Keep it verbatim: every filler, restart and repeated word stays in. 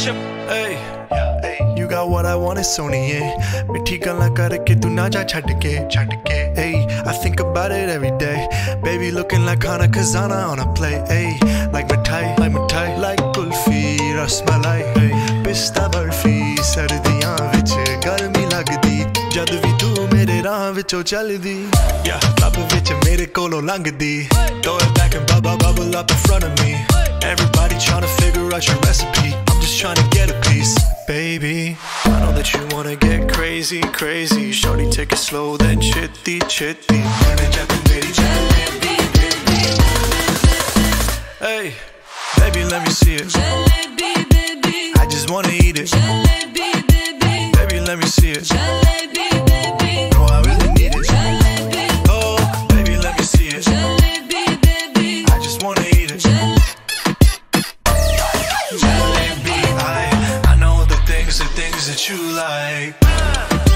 Hey, you got what I want, it's Sony, yeah. Mithi galan karke tu na ja chhad ke, chhad ke. Hey, I think about it every day. Baby looking like Khana Khazana on a plate. Hey, like mithai, like mithai, like kulfi, rasmalai. Hey, pista barfi, sardiyan vich garmi lagdi. Jad vi tu mere raah vichon chaldi. Yeah, club vich mere kolo langdi. Throw it back and bubble bubble up in front of me. Everybody tryna figure out your recipe. I'm just tryna get a piece. Baby, I know that you wanna get crazy, crazy. Shorty, take it slow, then chitty, chitty. Hey, baby, let me see it. I just wanna eat it. Baby, let me see it. Oh, I really need it. Oh, baby, let me see it. I just wanna eat it. I, I know the things, the things that you like.